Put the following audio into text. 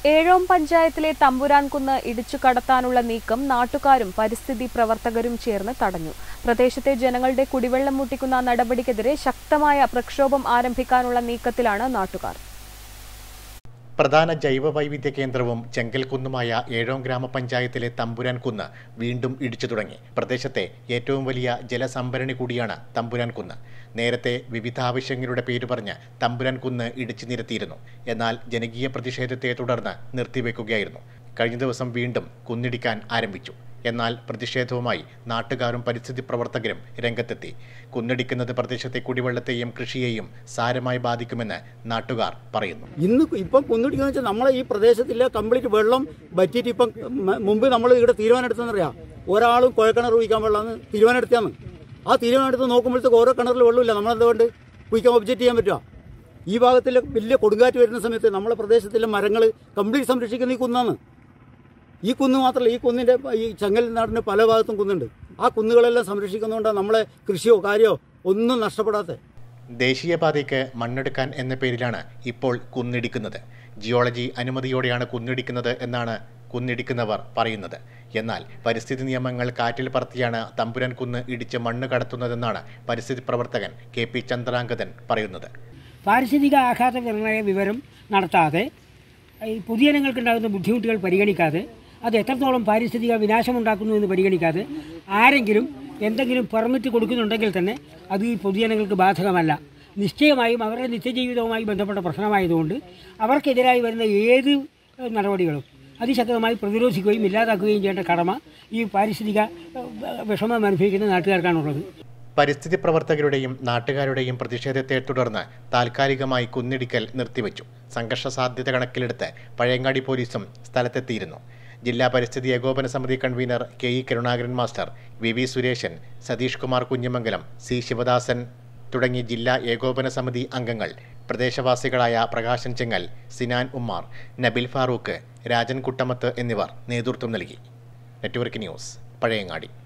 ഏഴോം പഞ്ചായത്തിലെ തമ്പുരാൻകുന്ന് ഇടിച്ചു കടത്താനുള്ള നീക്കം നാട്ടുകാരും പരിസ്ഥിതി പ്രവർത്തകരും ചേർന്ന് തടഞ്ഞു. പ്രദേശത്തെ ജനങ്ങളുടെ കുടിവെള്ളം മുട്ടിക്കുന്ന നടപടിക്കെതിരെ ശക്തമായ പ്രക്ഷോഭം ആരംഭിക്കാനുള്ള നീക്കത്തിലാണ് നാട്ടുകാർ. പ്രധാന ജൈവവൈവിധ്യ കേന്ദ്രവും ചെങ്കൽക്കുന്നുമായ ഏഴോം ഗ്രാമപഞ്ചായത്തിലെ തമ്പുരാൻകുന്ന് വീണ്ടും ഇടിച്ചു തുടങ്ങി. പ്രദേശത്തെ ഏറ്റവും വലിയ ജലസംഭരണി കൂടിയാണ് തമ്പുരാൻകുന്ന്. നേരത്തെ വിവിധ ആവശ്യങ്ങളുടെ പേര് പറഞ്ഞ് തമ്പുരാൻകുന്ന് ഇടിച്ചു നിരത്തിയിരുന്നു. എന്നാൽ ജനകീയ പ്രതിഷേധത്തെ തുടർന്ന് നിർത്തിവെക്കുകയായിരുന്നു. കഴിഞ്ഞ ദിവസം വീണ്ടും കുന്നിടിക്കാൻ ആരംഭിച്ചു. എന്നാൽ പ്രതിഷേധവുമായി നാട്ടുകാരും പരിസ്ഥിതി പ്രവർത്തകരും രംഗത്തെത്തി. കുന്നിടിക്കുന്നത് പ്രദേശത്തെ കുടിവെള്ളത്തെയും കൃഷിയെയും സാരമായി ബാധിക്കുമെന്ന് നാട്ടുകാർ പറയുന്നു. ഇപ്പം കുന്നിടിക്കുന്ന വെച്ചാൽ നമ്മളെ ഈ പ്രദേശത്തിലെ കംപ്ലീറ്റ് വെള്ളം വറ്റിയിട്ട് ഇപ്പം മുമ്പ് നമ്മൾ ഇവിടെ തീരുമാനം എടുത്തെന്നറിയാം. ഒരാളും കുഴക്കിണർ കുഴിക്കാൻ വെള്ളമെന്ന് തീരുമാനം എടുത്താന്ന്. ആ തീരുമാനം എടുത്ത് നോക്കുമ്പോഴത്തേക്ക് ഓരോ കിണറിൽ വെള്ളമില്ല. നമ്മളെന്തുകൊണ്ട് കുഴിക്കാൻ ഒബ്ജക്റ്റ് ചെയ്യാൻ പറ്റുക? ഈ ഭാഗത്തിൽ വലിയ കൊടുങ്കാറ്റ് വരുന്ന സമയത്ത് നമ്മളെ പ്രദേശത്തിലെ മരങ്ങൾ കംപ്ലീറ്റ് സംരക്ഷിക്കുന്ന ഈ കുന്നാണ്. ഈ കുന്ന് മാത്രമല്ല, ഈ കുന്നിൻ്റെ ഈ ചെങ്ങൽ നാടിൻ്റെ പല ഭാഗത്തും കുന്നുണ്ട്. ആ കുന്നുകളെല്ലാം സംരക്ഷിക്കുന്നതുകൊണ്ടാണ് നമ്മളെ കൃഷിയോ കാര്യമോ ഒന്നും നഷ്ടപ്പെടാത്തത്. ദേശീയപാതയ്ക്ക് മണ്ണെടുക്കാൻ എന്ന പേരിലാണ് ഇപ്പോൾ കുന്നിടിക്കുന്നത്. ജിയോളജി അനുമതിയോടെയാണ് കുന്നിടിക്കുന്നത് എന്നാണ് കുന്നിടിക്കുന്നവർ പറയുന്നത്. എന്നാൽ പരിസ്ഥിതി നിയമങ്ങൾ കാറ്റിൽ പറത്തിയാണ് തമ്പുരാൻകുന്ന് ഇടിച്ച് മണ്ണ് കടത്തുന്നതെന്നാണ് പരിസ്ഥിതി പ്രവർത്തകൻ KP ചന്ദ്രാംഗതൻ പറയുന്നത്. പാരിസ്ഥിതിക ആഘാത നിർണയ വിവരം നടത്താതെ പൊതുജനങ്ങൾക്കുണ്ടാകുന്ന ബുദ്ധിമുട്ടുകൾ പരിഗണിക്കാതെ അത് എത്രത്തോളം പാരിസ്ഥിതിക വിനാശമുണ്ടാക്കുന്നു എന്ന് പരിഗണിക്കാതെ ആരെങ്കിലും എന്തെങ്കിലും പെർമിറ്റ് കൊടുക്കുന്നുണ്ടെങ്കിൽ തന്നെ അത് ഈ പൊതുജനങ്ങൾക്ക് ബാധകമല്ല. നിശ്ചയമായും അവരുടെ നിത്യജീവിതവുമായി ബന്ധപ്പെട്ട പ്രശ്നമായതുകൊണ്ട് അവർക്കെതിരായി വരുന്ന ഏത് നടപടികളും അതിശക്തമായി പ്രതിരോധിക്കുകയും ഇല്ലാതാക്കുകയും ചെയ്യേണ്ട കടമ ഈ പാരിസ്ഥിതിക വിഷമം അനുഭവിക്കുന്ന നാട്ടുകാർക്കാണുള്ളത്. പരിസ്ഥിതി പ്രവർത്തകരുടെയും നാട്ടുകാരുടെയും പ്രതിഷേധത്തെ തുടർന്ന് താൽക്കാലികമായി കുന്നിടിക്കൽ നിർത്തിവെച്ചു. സംഘർഷ സാധ്യത കണക്കിലെടുത്ത് പഴയങ്ങാടി പോലീസും സ്ഥലത്തെത്തിയിരുന്നു. ജില്ലാ പരിസ്ഥിതി ഏകോപന സമിതി convener KE Karunakaran master, VV Sureshan, Satheesh Kumar Kunhimangalam, C Sivadasan തുടങ്ങി ജില്ലാ ഏകോപന സമിതി അംഗങ്ങൾ, പ്രദേശവാസികളായ പ്രകാശൻ ചെങ്ങൽ, സിനാൻ ഉമ്മാർ, നബിൽ ഫാറൂഖ്, രാജൻ കുട്ടമത്ത് എന്നിവർ നേതൃത്വം നൽകി. Network news, Pazhayangadi.